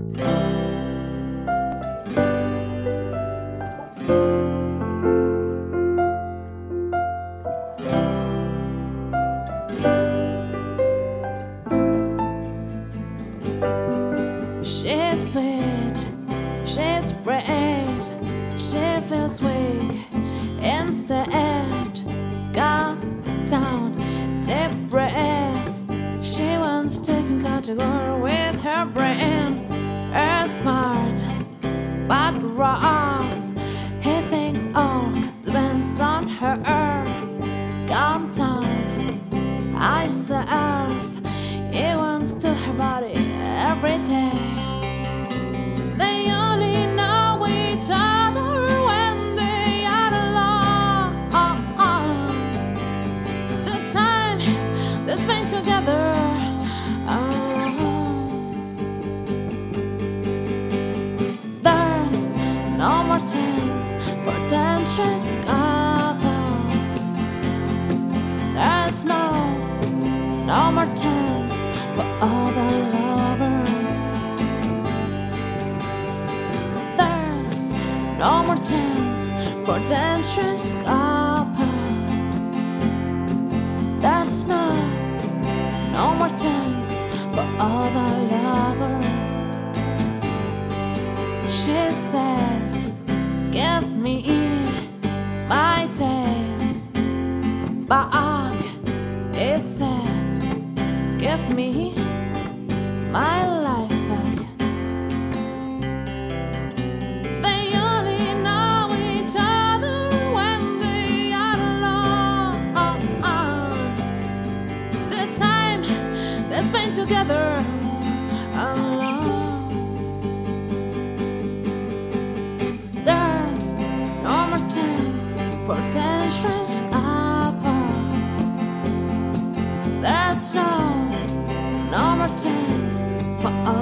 She's sweet, she's brave, she feels weak. Instead, calm down, deep breath. She wants to category with her brain. Smart, but rough. He thinks all depends on her. Calm down, I serve. He wants to her body every day. They only know each other when they are alone. The time they spend together. There's no more chance for dangerous couple. There's no more chance for other lovers. There's no more chance for dangerous couple. There's no more chance for other lovers. She says, give me my days back. He said, give me my life back. They only know each other when they are alone. The time they spend together alone. There's no more chance for dangerous couple. There's no more chance for